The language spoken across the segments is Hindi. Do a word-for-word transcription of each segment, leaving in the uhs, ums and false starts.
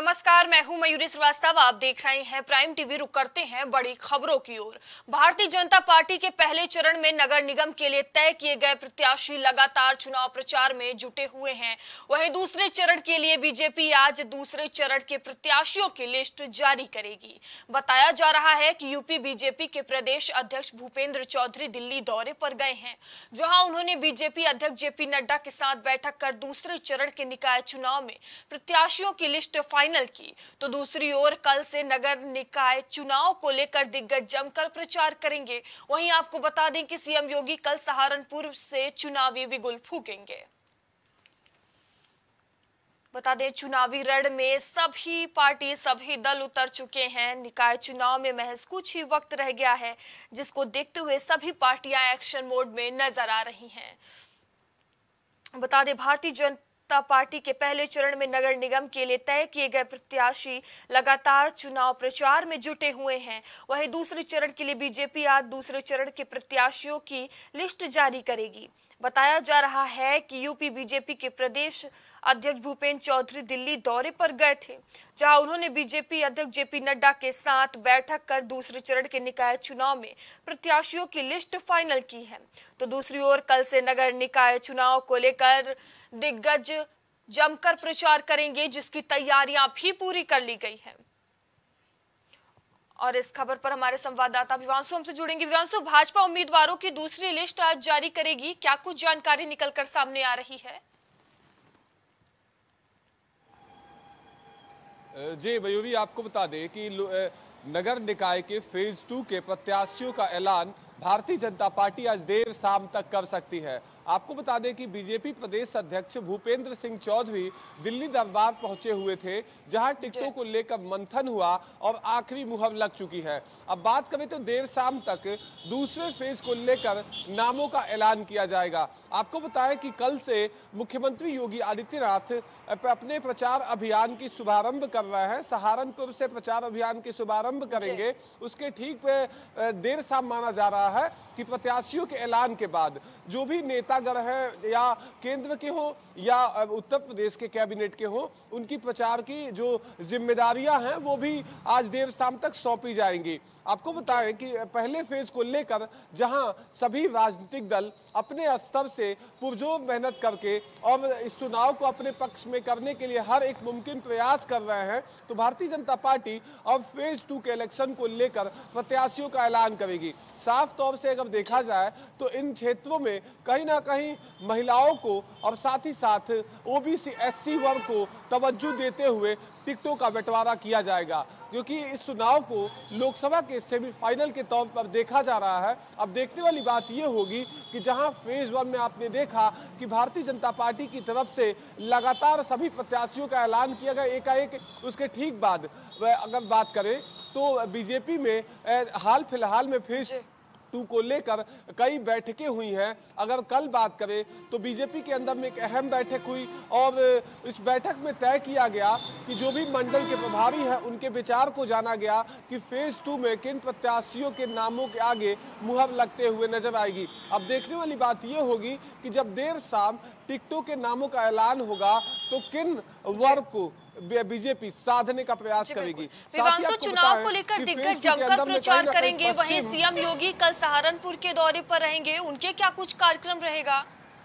नमस्कार, मैं हूं मयूरी श्रीवास्तव। आप देख रहे हैं प्राइम टीवी। रुक करते हैं बड़ी खबरों की ओर। भारतीय जनता पार्टी के पहले चरण में नगर निगम के लिए तय किए गए प्रत्याशी लगातार चुनाव प्रचार में जुटे हुए हैं। वहीं दूसरे चरण के लिए बीजेपी आज दूसरे चरण के प्रत्याशियों की लिस्ट जारी करेगी। बताया जा रहा है कि यूपी बीजेपी के प्रदेश अध्यक्ष भूपेंद्र चौधरी दिल्ली दौरे पर गए हैं, जहां उन्होंने बीजेपी अध्यक्ष जेपी नड्डा के साथ बैठक कर दूसरे चरण के निकाय चुनाव में प्रत्याशियों की लिस्ट फाइनल की। तो दूसरी ओर कल से नगर निकाय चुनाव को लेकर दिग्गज जमकर प्रचार करेंगे। वहीं आपको बता दें कि सीएम योगी कल सहारनपुर से चुनावी बिगुल फूकेंगे। बता दें, चुनावी रण में सभी पार्टी सभी दल उतर चुके हैं। निकाय चुनाव में महज कुछ ही वक्त रह गया है, जिसको देखते हुए सभी पार्टियां एक्शन मोड में नजर आ रही हैं। बता दें, भारतीय जनता पार्टी के पहले चरण में नगर निगम के लिए तय किए गए प्रत्याशी लगातार चुनाव प्रचार में जुटे हुए हैं। वहीं दूसरे चरण के लिए बीजेपी आज दूसरे चरण के प्रत्याशियों की लिस्ट जारी करेगी। बताया जा रहा है कि यूपी बीजेपी के प्रदेश अध्यक्ष भूपेंद्र चौधरी दिल्ली दौरे पर गए थे, जहां उन्होंने बीजेपी अध्यक्ष जेपी नड्डा के साथ बैठक कर दूसरे चरण के निकाय चुनाव में प्रत्याशियों की लिस्ट फाइनल की है। तो दूसरी ओर कल से नगर निकाय चुनाव को लेकर दिग्गज जमकर प्रचार करेंगे, जिसकी तैयारियां भी पूरी कर ली गई हैं। और इस खबर पर हमारे संवाददाता विवांशु हमसे जुड़ेंगे। विवांशु, भाजपा उम्मीदवारों की दूसरी लिस्ट आज जारी करेगी, क्या कुछ जानकारी निकलकर सामने आ रही है? जी मयूरी, आपको बता दें कि नगर निकाय के फेज टू के प्रत्याशियों का ऐलान भारतीय जनता पार्टी आज देर शाम तक कर सकती है। आपको बता दें कि बीजेपी प्रदेश अध्यक्ष भूपेंद्र सिंह चौधरी दिल्ली दरबार पहुंचे हुए थे, जहां टिकटों को लेकर मंथन हुआ और आखिरी मुहर लग चुकी है। अब बात करें तो देर शाम तक दूसरे फेज को लेकर नामों का ऐलान किया जाएगा। आपको बताएं कि कल से मुख्यमंत्री योगी आदित्यनाथ अपने प्रचार अभियान की शुभारंभ कर रहे हैं। सहारनपुर से प्रचार अभियान की शुभारंभ करेंगे। उसके ठीक देर शाम माना जा रहा है कि प्रत्याशियों के ऐलान के बाद जो भी नेतागण हैं, या केंद्र के हों या उत्तर प्रदेश के कैबिनेट के हों, उनकी प्रचार की जो जिम्मेदारियां हैं वो भी आज देर शाम तक सौंपी जाएंगी। आपको बताएं कि पहले फेज को लेकर जहां सभी राजनीतिक दल अपने स्तर से पुरजोर मेहनत करके और इस चुनाव को अपने पक्ष में करने के लिए हर एक मुमकिन प्रयास कर रहे हैं, तो भारतीय जनता पार्टी अब फेज टू के इलेक्शन को लेकर प्रत्याशियों का ऐलान करेगी। साफ तौर से अगर देखा जाए तो इन क्षेत्रों में कहीं ना कहीं महिलाओं को और साथ ही साथ ओबीसी एससी वर्ग को तवज्जो देते हुए टिकटों का बंटवारा किया जाएगा, क्योंकि इस चुनाव को लोकसभा के सेमीफाइनल के तौर पर देखा जा रहा है। अब देखने वाली बात यह होगी कि जहां फेज वन में आपने देखा कि भारतीय जनता पार्टी की तरफ से लगातार सभी प्रत्याशियों का ऐलान किया गया एकाएक, उसके ठीक बाद अगर बात करें तो बीजेपी में हाल फिलहाल में फेज टू को लेकर कई बैठकें हुई हैं। अगर कल बात करें तो बीजेपी के अंदर में एक अहम बैठक हुई और इस बैठक में तय किया गया कि जो भी मंडल के प्रभारी हैं उनके विचार को जाना गया कि फेज टू में किन प्रत्याशियों के नामों के आगे मुहर लगते हुए नजर आएगी। अब देखने वाली बात यह होगी कि जब देर शाम टिकटों के नामों का ऐलान होगा तो किन वर्ग को बीजेपी साधने का प्रयास करेगी। विवांशु, चुनाव को लेकर दिग्गज जमकर प्रचार करेंगे। वहीं सीएम योगी कल सहारनपुर के दौरे पर रहेंगे, उनके क्या कुछ कार्यक्रम रहेगा?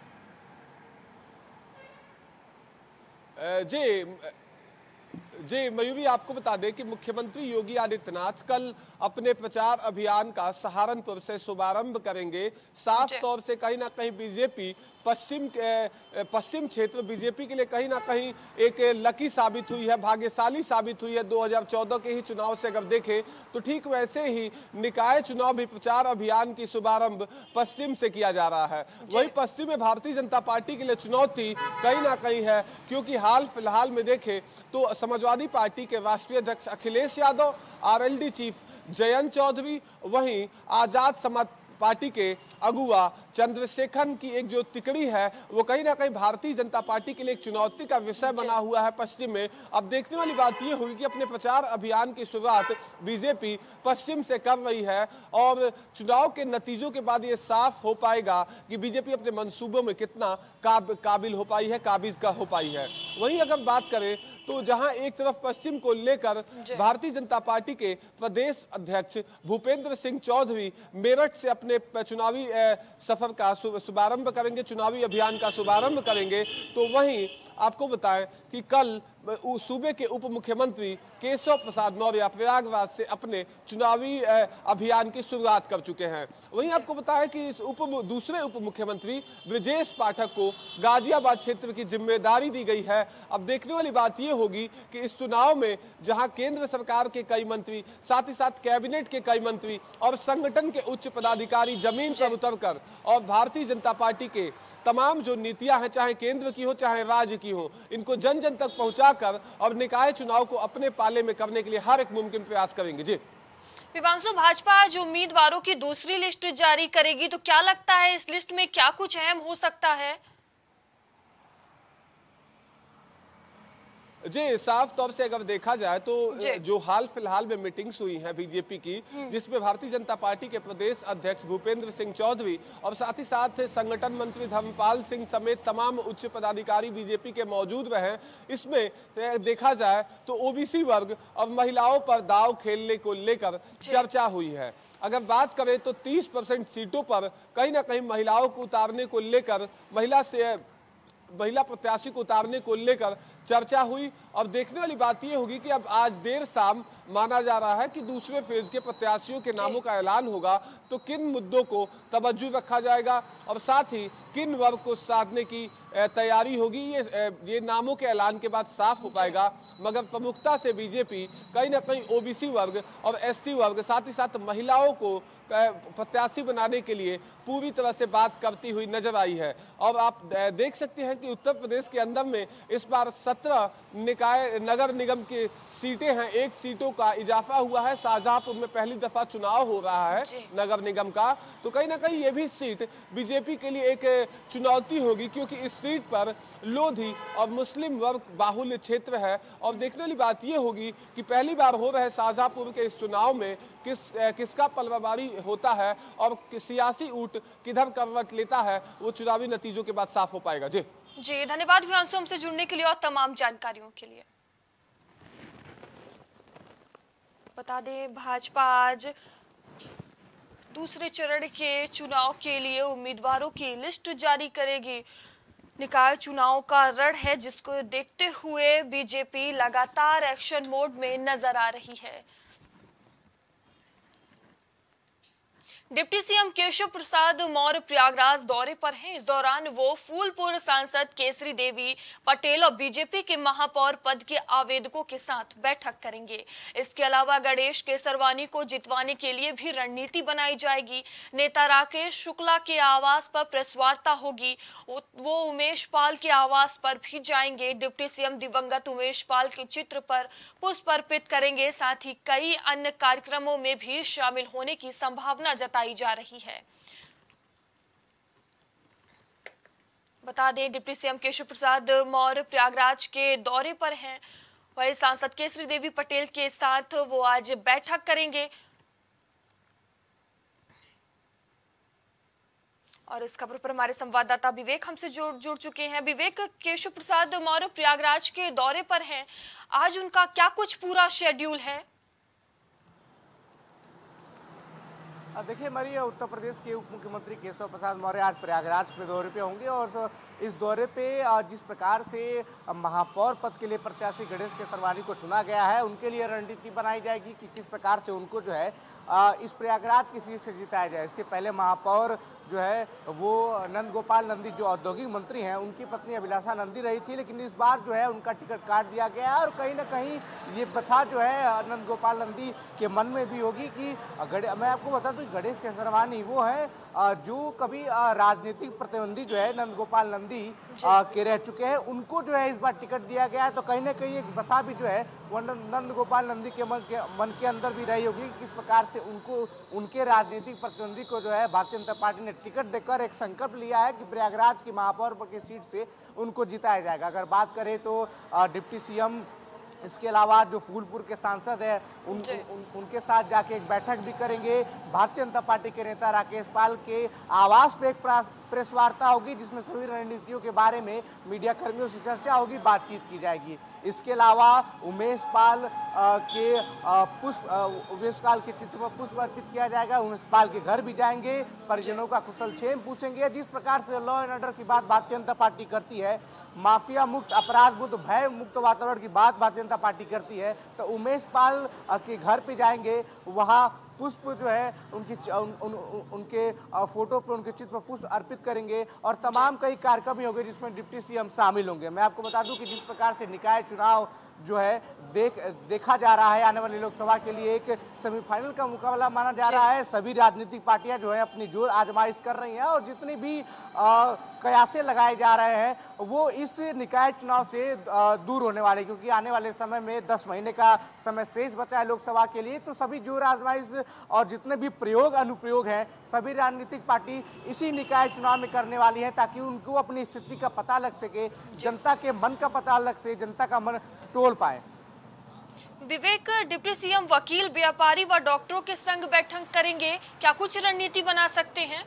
जी जी मयूरी, आपको बता दें कि मुख्यमंत्री योगी आदित्यनाथ कल अपने प्रचार अभियान का सहारनपुर से शुभारंभ करेंगे। साफ तौर से कहीं ना कहीं बीजेपी पश्चिम पश्चिम क्षेत्र बीजेपी के लिए कहीं ना कहीं एक लकी साबित हुई है, भाग्यशाली साबित हुई है। दो हज़ार चौदह के ही चुनाव से अगर देखें तो ठीक वैसे ही निकाय चुनाव भी प्रचार अभियान की शुभारंभ पश्चिम से किया जा रहा है। वही पश्चिम में भारतीय जनता पार्टी के लिए चुनौती कहीं ना कहीं है, क्योंकि हाल फिलहाल में देखें तो समाजवादी पार्टी के राष्ट्रीय अध्यक्ष अखिलेश यादव, आरएलडी चीफ जयंत चौधरी, वहीं आजाद समाज पार्टी के अगुआ चंद्रशेखर की एक जो तिकड़ी है वो कहीं ना कहीं भारतीय जनता पार्टी के लिए एक चुनौती का विषय बना हुआ है पश्चिम में। अब देखने वाली बात ये होगी कि अपने प्रचार अभियान की शुरुआत बीजेपी पश्चिम से कर रही है और चुनाव के नतीजों के बाद ये साफ हो पाएगा कि बीजेपी अपने मंसूबों में कितना काब, काबिल हो पाई है, काबिज का हो पाई है। वहीं अगर बात करें तो जहां एक तरफ पश्चिम को लेकर भारतीय जनता पार्टी के प्रदेश अध्यक्ष भूपेंद्र सिंह चौधरी मेरठ से अपने चुनावी सफर का शुभारंभ करेंगे, चुनावी अभियान का शुभारंभ करेंगे, तो वहीं आपको बताएं कि कल सूबे के उप मुख्यमंत्री केशव प्रसाद मौर्य प्रयागराज से अपने चुनावी अभियान की शुरुआत कर चुके हैं। वहीं आपको बताएं कि इस उप दूसरे उप मुख्यमंत्री ब्रजेश पाठक को गाजियाबाद क्षेत्र की जिम्मेदारी दी गई है। अब देखने वाली बात यह होगी कि इस चुनाव में जहां केंद्र सरकार के कई मंत्री, साथ ही साथ कैबिनेट के कई मंत्री और संगठन के उच्च पदाधिकारी जमीन पर उतरकर और भारतीय जनता पार्टी के तमाम जो नीतियां हैं, चाहे केंद्र की हो चाहे राज्य की हो, इनको जन जन तक पहुंचाकर और निकाय चुनाव को अपने पाले में करने के लिए हर एक मुमकिन प्रयास करेंगे। जी विवांशु, भाजपा आज उम्मीदवारों की दूसरी लिस्ट जारी करेगी, तो क्या लगता है इस लिस्ट में क्या कुछ अहम हो सकता है? जी, साफ तौर से अगर देखा जाए तो जो हाल फिलहाल में मीटिंग्स हुई हैं बीजेपी की, जिसमें भारतीय जनता पार्टी के प्रदेश अध्यक्ष भूपेंद्र सिंह चौधरी और साथ ही साथ संगठन मंत्री धर्मपाल सिंह समेत तमाम उच्च पदाधिकारी बीजेपी के मौजूद रहे, इसमें देखा जाए तो ओबीसी वर्ग और महिलाओं पर दांव खेलने को लेकर चर्चा हुई है। अगर बात करें तो तीस परसेंट सीटों पर कहीं ना कहीं महिलाओं को उतारने को लेकर, महिला से महिला प्रत्याशी को उतारने को लेकर चर्चा हुई। अब देखने वाली बात यह होगी कि अब आज देर शाम माना जा रहा है कि दूसरे फेज के प्रत्याशियों के नामों का ऐलान होगा, तो किन मुद्दों को तवज्जो रखा जाएगा और साथ ही किन वर्ग को साधने की तैयारी होगी, ये ये नामों के ऐलान के बाद साफ हो पाएगा। मगर प्रमुखता से बीजेपी कहीं ना कहीं ओबीसी वर्ग और एससी वर्ग, साथ ही साथ महिलाओं को प्रत्याशी बनाने के लिए पूरी तरह से बात करती हुई नजर आई है। और आप देख सकते हैं कि उत्तर प्रदेश के अंदर में इस बार सत्रह निकाय नगर निगम की सीटें हैं, एक सीटों का इजाफा हुआ है। शाहजहांपुर में पहली दफा चुनाव हो रहा है नगर निगम का, तो कहीं ना कहीं ये भी सीट बीजेपी के लिए एक चुनौती होगी, क्योंकि इस सीट पर लोधी और मुस्लिम वर्ग बाहुल्य क्षेत्र है। और देखने वाली बात यह होगी कि पहली बार हो रहे शाहजहांपुर के इस चुनाव में किस किसका पलवाबारी होता है और सियासी ऊंट किधर करवट लेता है, वो चुनावी नतीजों के बाद साफ हो पाएगा। जी जी धन्यवाद विवांशु, हमसे जुड़ने के लिए और तमाम जानकारियों के लिए। बता दें, भाजपा आज दूसरे चरण के चुनाव के लिए उम्मीदवारों की लिस्ट जारी करेगी। निकाय चुनाव का रण है, जिसको देखते हुए बीजेपी लगातार एक्शन मोड में नजर आ रही है। डिप्टी सीएम केशव प्रसाद मौर्य प्रयागराज दौरे पर हैं। इस दौरान वो फूलपुर सांसद केसरी देवी पटेल और बीजेपी के महापौर पद के आवेदकों के साथ बैठक करेंगे। इसके अलावा गणेश केसरवानी को जितवाने के लिए भी रणनीति बनाई जाएगी। नेता राकेश शुक्ला के आवास पर प्रेस वार्ता होगी, वो उमेश पाल के आवास पर भी जाएंगे। डिप्टी सीएम दिवंगत उमेश पाल के चित्र पर पुष्प अर्पित करेंगे। साथ ही कई अन्य कार्यक्रमों में भी शामिल होने की संभावना जताई जा रही है। बता दें, डिप्टी सीएम केशव प्रसाद मौर्य प्रयागराज के दौरे पर हैं। वही सांसद केसरी देवी पटेल के साथ वो आज बैठक करेंगे। और इस खबर पर हमारे संवाददाता विवेक हमसे जुड़ जुड़ चुके हैं। विवेक, केशव प्रसाद मौर्य प्रयागराज के दौरे पर हैं, आज उनका क्या कुछ पूरा शेड्यूल है? देखिए, हमारी उत्तर प्रदेश के उप मुख्यमंत्री केशव प्रसाद मौर्य आज प्रयागराज पे दौरे पे होंगे और इस दौरे पे जिस प्रकार से महापौर पद के लिए प्रत्याशी गणेश केसरवानी को चुना गया है, उनके लिए रणनीति बनाई जाएगी कि किस प्रकार से उनको जो है इस प्रयागराज की सीट से जिताया जाए। इसके पहले महापौर जो है वो नंद गोपाल नंदी जो औद्योगिक मंत्री हैं, उनकी पत्नी अभिलाषा नंदी रही थी, लेकिन इस बार जो है उनका टिकट काट दिया गया है। और कहीं ना कहीं ये प्रथा जो है नंद गोपाल नंदी के मन में भी होगी कि मैं आपको बता दूं, गणेश केसरवानी वो है जो कभी राजनीतिक प्रतिद्वंदी जो है नंद गोपाल नंदी के रह चुके हैं, उनको जो है इस बार टिकट दिया गया है। तो कहीं ना कहीं एक प्रथा भी जो है वो नंद गोपाल नंदी के मन के मन के अंदर भी रही होगी, किस प्रकार से उनको उनके राजनीतिक प्रतिद्वंदी को जो है भारतीय जनता पार्टी ने टिकट देकर एक संकल्प लिया है कि प्रयागराज की महापौर की सीट से उनको जिताया जाएगा। अगर बात करें तो डिप्टी सीएम इसके अलावा जो फूलपुर के सांसद है उन, उन, उनके साथ जाके एक बैठक भी करेंगे। भारतीय जनता पार्टी के नेता राकेश पाल के आवास पे एक प्रेस वार्ता होगी जिसमें सभी रणनीतियों के बारे में मीडिया कर्मियों से चर्चा होगी, बातचीत की जाएगी। इसके अलावा उमेश पाल आ, के आ, पुष्प उमेश पाल के चित्र पर पुष्प अर्पित किया जाएगा। उमेश पाल के घर भी जाएंगे, परिजनों का कुशल क्षेम पूछेंगे। जिस प्रकार से लॉ एंड ऑर्डर की बात भारतीय जनता पार्टी करती है, माफिया मुक्त, अपराध मुक्त, भय मुक्त वातावरण की बात भारतीय जनता पार्टी करती है, तो उमेश पाल के घर पे जाएंगे, वहाँ पुष्प जो है उनकी उन, उन, उन, उनके फोटो पर, उनके चित्र पर पुष्प अर्पित करेंगे और तमाम कई कार्यक्रम भी होंगे जिसमें डिप्टी सीएम शामिल होंगे। मैं आपको बता दूं कि जिस प्रकार से निकाय चुनाव जो है देख देखा जा रहा है, आने वाली लोकसभा के लिए एक सेमीफाइनल का मुकाबला माना जा रहा है। सभी राजनीतिक पार्टियां जो है अपनी जोर आजमाइश कर रही हैं और जितनी भी आ, कयासे लगाए जा रहे हैं वो इस निकाय चुनाव से आ, दूर होने वाले, क्योंकि आने वाले समय में दस महीने का समय शेष बचा है लोकसभा के लिए। तो सभी जोर आजमाइश और जितने भी प्रयोग अनुप्रयोग हैं सभी राजनीतिक पार्टी इसी निकाय चुनाव में करने वाली है, ताकि उनको अपनी स्थिति का पता लग सके, जनता के मन का पता लग सके, जनता का मन टोल पाए। विवेक, डिप्टी सीएम वकील, व्यापारी व डॉक्टरों के संग बैठक करेंगे, क्या कुछ रणनीति बना सकते हैं?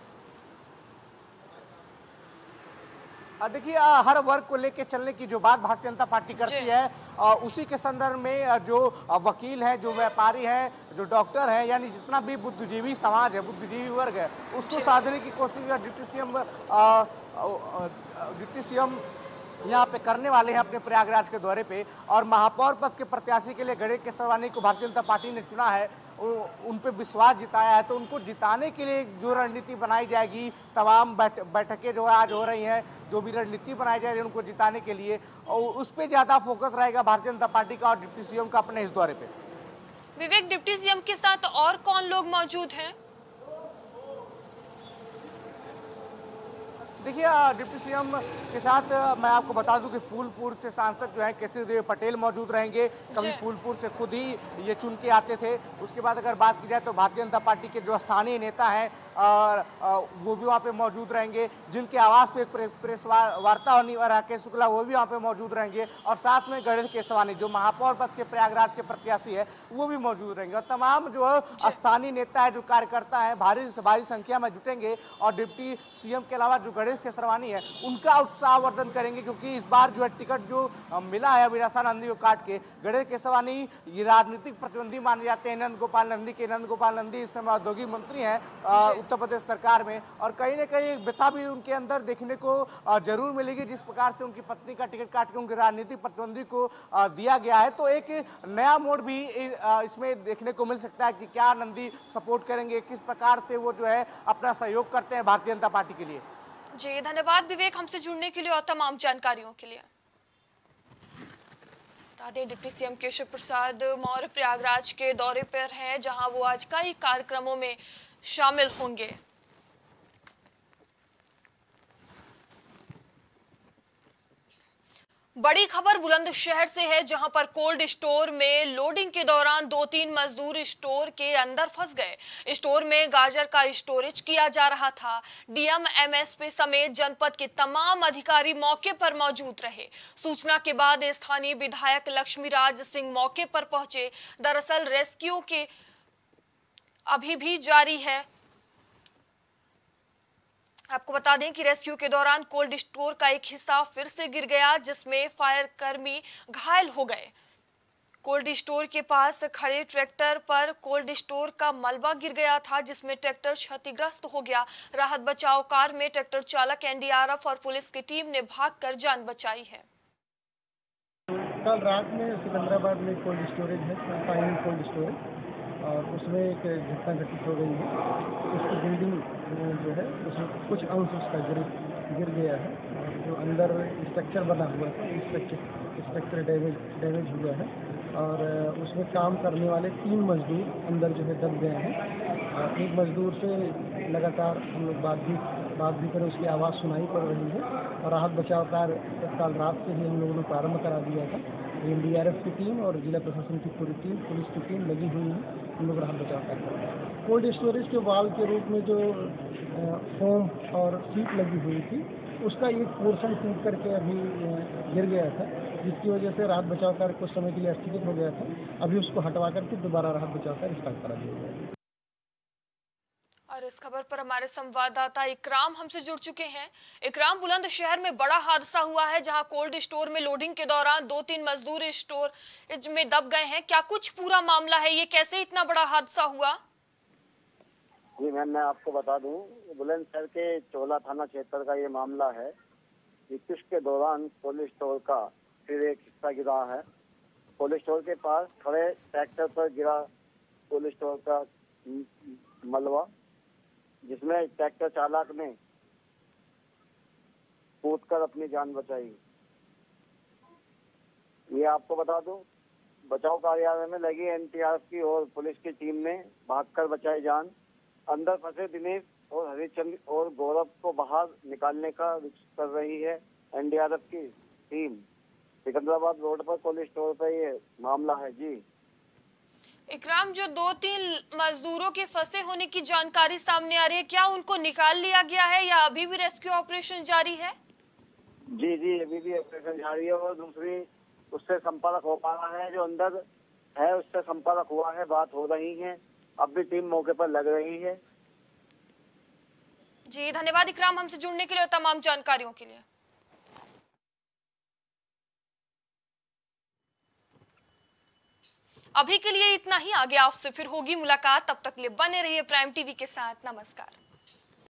देखिए, हर वर्ग को लेकर चलने की जो बात भारतीय जनता पार्टी करती है, उसी के संदर्भ में जो वकील है, जो व्यापारी है, जो डॉक्टर है, यानी जितना भी बुद्धिजीवी समाज है, बुद्धिजीवी वर्ग है, उसको साधने की कोशिश डिप्टी सीएम डिप्टी सीएम यहाँ पे करने वाले हैं अपने प्रयागराज के दौरे पे। और महापौर पद के प्रत्याशी के लिए गणेश केसरवानी को भारतीय जनता पार्टी ने चुना है, उन पे विश्वास जिताया है, तो उनको जिताने के लिए जो रणनीति बनाई जाएगी, तमाम बैठ, बैठकें जो आज हो रही हैं, जो भी रणनीति बनाई जाएगी उनको जिताने के लिए, और उस पर ज्यादा फोकस रहेगा भारतीय जनता पार्टी का और डिप्टी सीएम का अपने इस दौरे पे। विवेक, डिप्टी सीएम के साथ और कौन लोग मौजूद हैं? देखिए, डिप्टी सीएम के साथ मैं आपको बता दूं कि फूलपुर से सांसद जो है केसरी देव पटेल मौजूद रहेंगे। कभी फूलपुर से खुद ही ये चुन के आते थे। उसके बाद अगर बात की जाए तो भारतीय जनता पार्टी के जो स्थानीय नेता हैं और वो भी वहाँ पे मौजूद रहेंगे, जिनके आवास पे प्रे, प्रेस वार्ता होनी और राकेश शुक्ला वो भी वहाँ पे मौजूद रहेंगे, और साथ में गणेश केसवानी जो महापौर पद के प्रयागराज के प्रत्याशी है वो भी मौजूद रहेंगे। और तमाम जो स्थानीय नेता है, जो कार्यकर्ता है, भारी भारी संख्या में जुटेंगे और डिप्टी सीएम के अलावा जो गणेश केसरवानी है उनका उत्साहवर्धन करेंगे, क्योंकि इस बार जो है टिकट जो मिला है अभिलाषा नंदी को काट के, गणेश केसरवानी ये राजनीतिक प्रतिद्वंदी माने जाते हैं नंद गोपाल नंदी के। नंद गोपाल नंदी इस समय औद्योगिक मंत्री हैं उत्तर प्रदेश सरकार में, और कहीं ना कहीं एक व्यथा भी उनके अंदर देखने को जरूर मिलेगी, जिस प्रकार से उनकी पत्नी का टिकट काट के उनके राजनीतिक प्रतिद्वंदी को दिया गया है। तो एक नया मोड़ भी इसमें देखने को मिल सकता है कि क्या नंदी सपोर्ट करेंगे, किस प्रकार से वो जो है अपना सहयोग करते हैं भारतीय जनता पार्टी के लिए। जी धन्यवाद विवेक, हमसे जुड़ने के लिए और तमाम जानकारियों के लिए। बता दें, डिप्टी सीएम केशव प्रसाद मौर्य प्रयागराज के दौरे पर हैं, जहां वो आज कई कार्यक्रमों में शामिल होंगे। बड़ी खबर बुलंदशहर से है, जहां पर कोल्ड स्टोर में लोडिंग के दौरान दो तीन मजदूर स्टोर के अंदर फंस गए। स्टोर में गाजर का स्टोरेज किया जा रहा था। डीएम, एमएसपी समेत जनपद के तमाम अधिकारी मौके पर मौजूद रहे। सूचना के बाद स्थानीय विधायक लक्ष्मीराज सिंह मौके पर पहुंचे। दरअसल रेस्क्यू के अभी भी जारी है। आपको बता दें कि रेस्क्यू के दौरान कोल्ड स्टोर का एक हिस्सा फिर से गिर गया, जिसमें फायर कर्मी घायल हो गए। कोल्ड स्टोर के पास खड़े ट्रैक्टर पर कोल्ड स्टोर का मलबा गिर गया था, जिसमें ट्रैक्टर क्षतिग्रस्त हो गया। राहत बचाव कार में ट्रैक्टर चालक, एनडीआरएफ और पुलिस की टीम ने भागकर जान बचाई है। कल रात में सिकंदराबाद में कोल्ड स्टोरेज है, फाइन कोल्ड स्टोरेज, और उसमें एक घटना घटित हो गई है। उसकी बिल्डिंग जो है उसमें कुछ अंश उसका गिर गिर गया है, और जो अंदर स्ट्रक्चर बना हुआ था स्ट्रक्चर स्ट्रक्चर डैमेज डैमेज हुआ है, और उसमें काम करने वाले तीन मजदूर अंदर जो है दब गए हैं। एक मजदूर से लगातार हम लोग बात भी बात भी करें, उसकी आवाज़ सुनाई पड़ रही है, और राहत बचाव कार्य कल रात से ही हम लोगों ने प्रारंभ करा दिया था। एनडीआरएफ की टीम और जिला प्रशासन की पूरी टीम, पुलिस की टीम लगी हुई है, हम लोग राहत बचाव कार्य कर रहे हैं। कोल्ड स्टोरेज के वाल के रूप में जो फोम और सीट लगी हुई थी, उसका एक पोर्शन टूट करके अभी गिर गया था, जिसकी वजह से राहत बचाव कार्य कुछ समय के लिए स्थगित हो गया था। अभी उसको हटवा करके दोबारा राहत बचाव कार्य स्टार्ट करा दिया गया। और इस खबर पर हमारे संवाददाता इकराम हमसे जुड़ चुके हैं। इकराम, बुलंदशहर में बड़ा हादसा हुआ है जहां कोल्ड स्टोर में लोडिंग के दौरान दो तीन मजदूर स्टोर में दब गए हैं। क्या कुछ पूरा मामला है, ये कैसे इतना बड़ा हादसा हुआ? जी मैम, मैं आपको बता दूं, बुलंदशहर के चोला थाना क्षेत्र का ये मामला है। इक्कीस के दौरान कोल्ड स्टोर का फिर एक हिस्सा गिरा है। कोल्ड स्टोर के पास खड़े ट्रैक्टर पर गिरा कोल्ड स्टोर का मलबा, जिसमें ट्रैक्टर चालक ने कूदकर अपनी जान बचाई। ये आपको बता दूं, बचाव कार्यालय में लगी एनडीआरएफ की और पुलिस की टीम ने भागकर बचाई जान। अंदर फंसे दिनेश और हरिचंद और गौरव को बाहर निकालने का कर रही है एनडीआरएफ की टीम। सिकंदराबाद रोड पर कोल्ड स्टोर पर ये मामला है। जी इकराम, जो दो तीन मजदूरों के फंसे होने की जानकारी सामने आ रही है, क्या उनको निकाल लिया गया है या अभी भी रेस्क्यू ऑपरेशन जारी है? जी जी अभी भी ऑपरेशन जारी है और दूसरी उससे संपर्क हो पा रहा है, जो अंदर है उससे संपर्क हुआ है, बात हो रही है। अब भी टीम मौके पर लग रही है। जी धन्यवाद इकराम, हमसे जुड़ने के लिए और तमाम जानकारियों के लिए। अभी के लिए इतना ही, आगे आपसे फिर होगी मुलाकात। तब तक लिए बने रहिए प्राइम टीवी के साथ। नमस्कार।